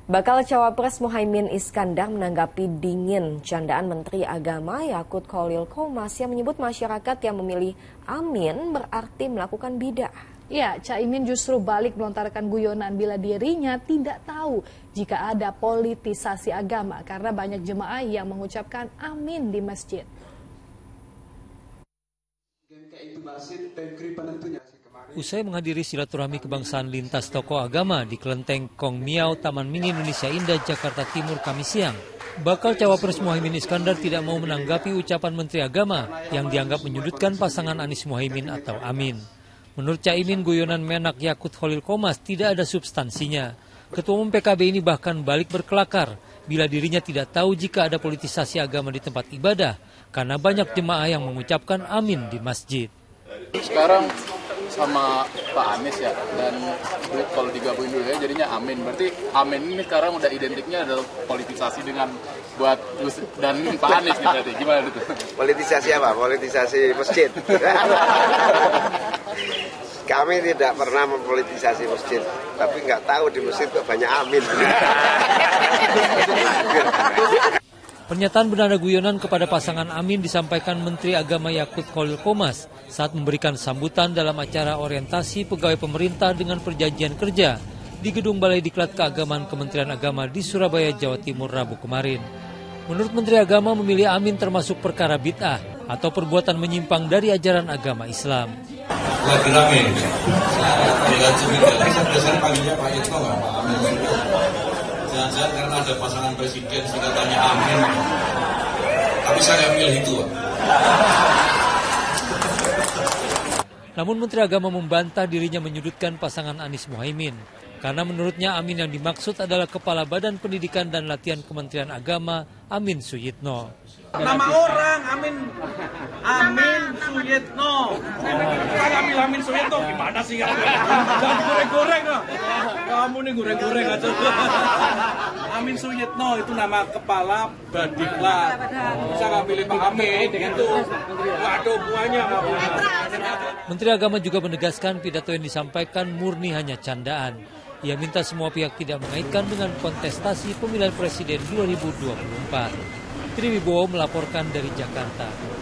Bakal Cawapres Muhaimin Iskandar menanggapi dingin candaan Menteri Agama Yakut Khalil Qomas yang menyebut masyarakat yang memilih Amin berarti melakukan bidah. Ya, Caimin justru balik melontarkan guyonan bila dirinya tidak tahu jika ada politisasi agama karena banyak jemaah yang mengucapkan amin di masjid. Usai menghadiri silaturahmi kebangsaan lintas tokoh agama di Kelenteng Kong Miao, Taman Mini Indonesia Indah, Jakarta Timur, Kamis siang, bakal Cawapres Muhaimin Iskandar tidak mau menanggapi ucapan Menteri Agama yang dianggap menyudutkan pasangan Anies Muhaimin atau Amin. Menurut Caimin, guyonan Menak Yakut Khalil Qomas tidak ada substansinya. Ketua Umum PKB ini bahkan balik berkelakar bila dirinya tidak tahu jika ada politisasi agama di tempat ibadah karena banyak jemaah yang mengucapkan amin di masjid. Sekarang sama Pak Anies ya, dan kalau digabungin dulu ya jadinya amin. Berarti amin ini sekarang udah identiknya adalah politisasi dengan buat Gus dan Pak Anies nih tadi. Gimana itu? Politisasi apa? Politisasi masjid. Kami tidak pernah mempolitisasi masjid, tapi nggak tahu di masjid kok banyak amin. Pernyataan bernada guyonan kepada pasangan Amin disampaikan Menteri Agama Yakut Khalil Qomas saat memberikan sambutan dalam acara orientasi pegawai pemerintah dengan perjanjian kerja di Gedung Balai Diklat Keagamaan Kementerian Agama di Surabaya, Jawa Timur, Rabu kemarin. Menurut Menteri Agama, memilih Amin termasuk perkara bid'ah atau perbuatan menyimpang dari ajaran agama Islam. Lagi rame, biasanya panggilnya Pak Yitno nggak Pak Amin? Jangan-jangan karena ada pasangan presiden sehingga tanya amin. Tapi saya milih itu. Namun Menteri Agama membantah dirinya menyudutkan pasangan Anies Muhaimin. Karena menurutnya Amin yang dimaksud adalah Kepala Badan Pendidikan dan Latihan Kementerian Agama, Amin Suyitno. Nama orang Amin Suyitno. Saya ambil Amin Suyitno, gimana sih ya? Jangan goreng-goreng loh. Kamu nih goreng-goreng aja. Amin Suyitno itu nama Kepala Badiklat. Saya nggak pilih Pak Amin itu. Waduh, buahnya nggak boleh. Menteri Agama juga menegaskan pidato yang disampaikan murni hanya candaan. Ia minta semua pihak tidak mengaitkan dengan kontestasi pemilihan presiden 2024. Tri Wibowo melaporkan dari Jakarta.